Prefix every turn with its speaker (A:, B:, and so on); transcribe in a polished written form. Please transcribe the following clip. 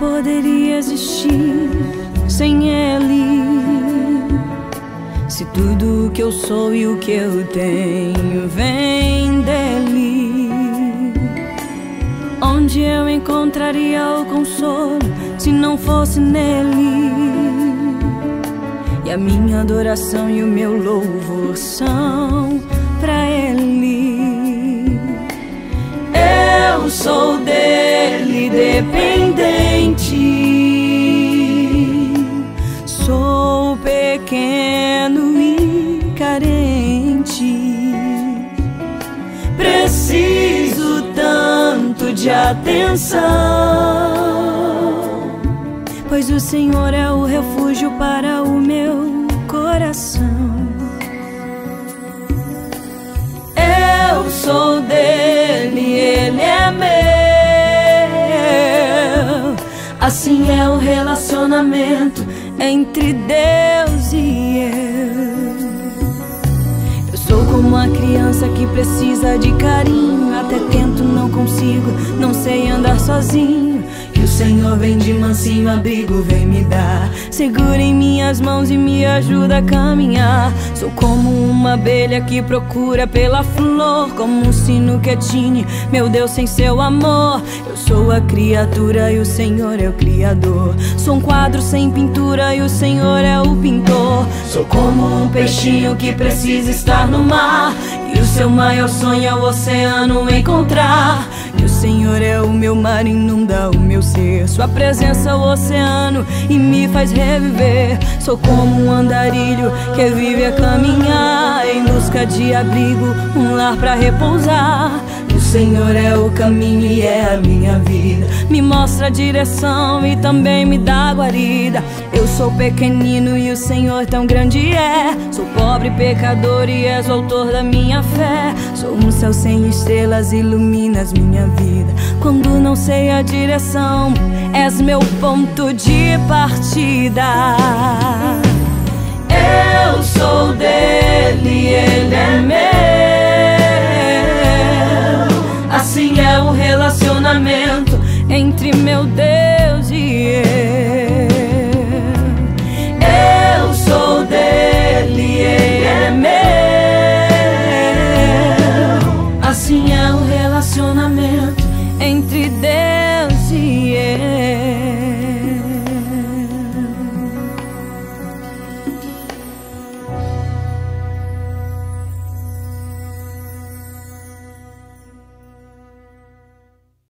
A: poderia existir sem Ele. Se tudo o que eu sou e o que eu tenho vem dele, onde eu encontraria o consolo se não fosse nele? E a minha adoração e o meu louvor são pra Ele. Eu sou dele dependente, sou pequeno e carente, preciso tanto de atenção, pois o Senhor é o refúgio para o meu coração. Eu sou dele, ele é meu. Assim é o relacionamento entre Deus e eu. Eu sou como uma criança que precisa de carinho. Até tento, não consigo, não sei andar sozinho. E o Senhor vem de mansinho, abrigo vem me dar. Segura em minhas mãos e me ajuda a caminhar. Sou como uma abelha que procura pela flor, como um sino que atine, meu Deus, sem seu amor. Eu sou a criatura e o Senhor é o Criador. Sou um quadro sem pintura e o Senhor é o pintor. Sou como um peixinho que precisa estar no mar, e o seu maior sonho é o oceano encontrar. E o Senhor é o meu mar, inunda o meu ser. Sua presença é o oceano e me faz reviver. Sou como um andarilho que vive a caminhar em busca de abrigo, um lar pra repousar. O Senhor é o caminho e é a minha vida, me mostra a direção e também me dá guarida. Eu sou pequenino e o Senhor tão grande é. Sou pobre pecador e és o autor da minha fé. Sou um céu sem estrelas, iluminas minha vida. Quando não sei a direção, és meu ponto de partida. Eu sou dele, ele é meu. Assim é o relacionamento entre meu Deus